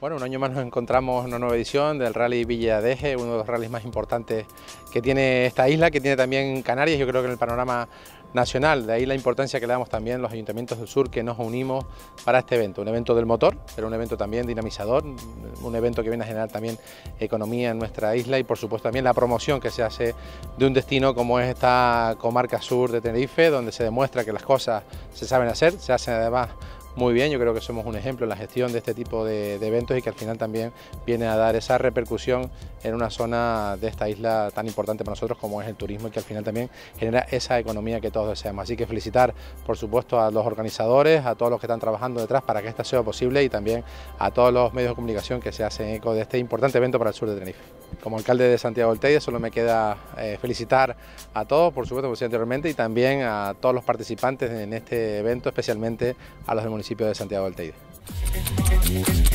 Bueno, un año más nos encontramos en una nueva edición del Rally Villa Deje, uno de los rallies más importantes que tiene esta isla, que tiene también Canarias, yo creo que en el panorama nacional. De ahí la importancia que le damos también los ayuntamientos del sur que nos unimos para este evento. Un evento del motor, pero un evento también dinamizador, un evento que viene a generar también economía en nuestra isla y por supuesto también la promoción que se hace de un destino como es esta comarca sur de Tenerife, donde se demuestra que las cosas se saben hacer, se hacen además muy bien. Yo creo que somos un ejemplo en la gestión de este tipo de eventos y que al final también viene a dar esa repercusión en una zona de esta isla tan importante para nosotros como es el turismo y que al final también genera esa economía que todos deseamos. Así que felicitar por supuesto a los organizadores, a todos los que están trabajando detrás para que esto sea posible y también a todos los medios de comunicación que se hacen eco de este importante evento para el sur de Tenerife. Como alcalde de Santiago del Teide solo me queda felicitar a todos, por supuesto, como decía anteriormente, y también a todos los participantes en este evento, especialmente a los del municipio de Santiago del Teide.